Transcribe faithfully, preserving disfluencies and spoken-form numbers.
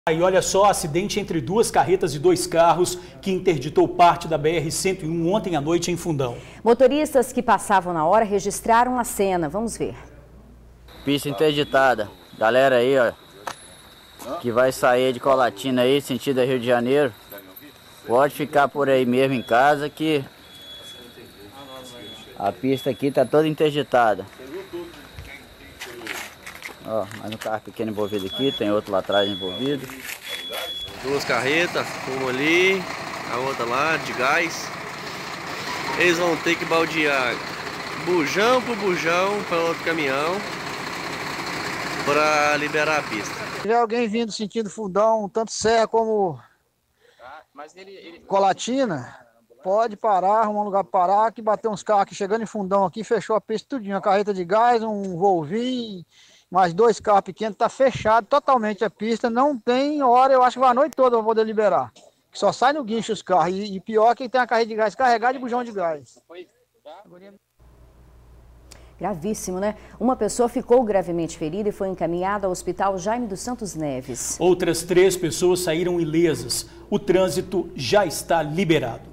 E olha só, acidente entre duas carretas e dois carros que interditou parte da B R cento e um ontem à noite em Fundão. Motoristas que passavam na hora registraram a cena. Vamos ver. Pista interditada. Galera aí, ó, que vai sair de Colatina aí, sentido Rio de Janeiro, pode ficar por aí mesmo em casa que a pista aqui tá toda interditada. Ó, mais um carro pequeno envolvido aqui, tem outro lá atrás envolvido. Duas carretas, uma ali, a outra lá, de gás. Eles vão ter que baldear bujão por bujão para outro caminhão para liberar a pista. Se tiver alguém vindo sentindo Fundão, tanto Serra como Colatina, pode parar, arrumar um lugar para parar, que bateu uns carros aqui chegando em Fundão aqui, fechou a pista tudinho. A carreta de gás, um Volvinho, mais dois carros pequenos, tá fechado totalmente a pista, não tem hora, eu acho que vai a noite toda para poder liberar. Só sai no guincho os carros, e, e pior que tem a carreta de gás carregada de bujão de gás. Gravíssimo, né? Uma pessoa ficou gravemente ferida e foi encaminhada ao Hospital Jaime dos Santos Neves. Outras três pessoas saíram ilesas. O trânsito já está liberado.